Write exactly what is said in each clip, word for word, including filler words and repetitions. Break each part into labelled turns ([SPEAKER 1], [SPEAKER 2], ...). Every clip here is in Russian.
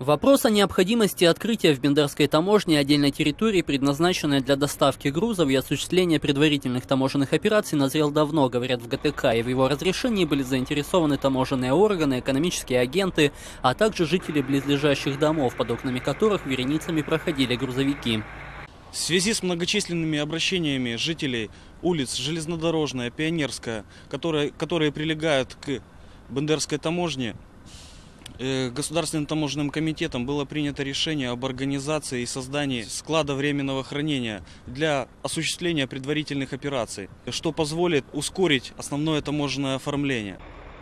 [SPEAKER 1] Вопрос о необходимости открытия в Бендерской таможне отдельной территории, предназначенной для доставки грузов и осуществления предварительных таможенных операций, назрел давно, говорят в ГТК, и в его разрешении были заинтересованы таможенные органы, экономические агенты, а также жители близлежащих домов, под окнами которых вереницами проходили грузовики.
[SPEAKER 2] В связи с многочисленными обращениями жителей улиц Железнодорожная, Пионерская, которые, которые прилегают к Бендерской таможне, Государственным таможенным комитетом было принято решение об организации и создании склада временного хранения для осуществления предварительных операций, что позволит ускорить основное таможенное оформление.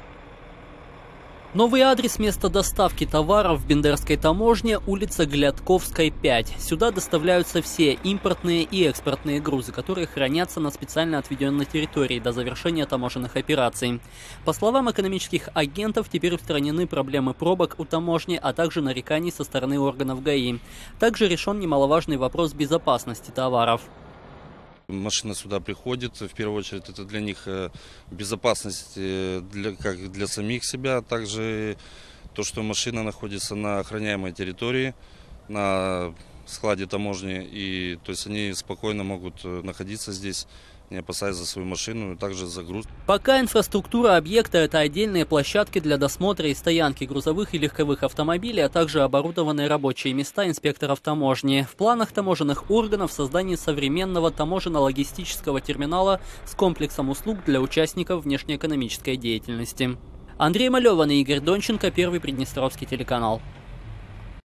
[SPEAKER 1] Новый адрес места доставки товаров в Бендерской таможне – улица Глядковская, пять. Сюда доставляются все импортные и экспортные грузы, которые хранятся на специально отведенной территории до завершения таможенных операций. По словам экономических агентов, теперь устранены проблемы пробок у таможни, а также нареканий со стороны органов ГАИ. Также решен немаловажный вопрос безопасности товаров.
[SPEAKER 3] Машина сюда приходит, в первую очередь это для них безопасность для, как для самих себя, а также то, что машина находится на охраняемой территории, на складе таможни, и то есть они спокойно могут находиться здесь, не опасаясь за свою машину и также за груз.
[SPEAKER 1] Пока инфраструктура объекта – это отдельные площадки для досмотра и стоянки грузовых и легковых автомобилей, а также оборудованные рабочие места инспекторов таможни. В планах таможенных органов создание современного таможенно-логистического терминала с комплексом услуг для участников внешнеэкономической деятельности. Андрей Малеван и Игорь Донченко, Первый Приднестровский телеканал.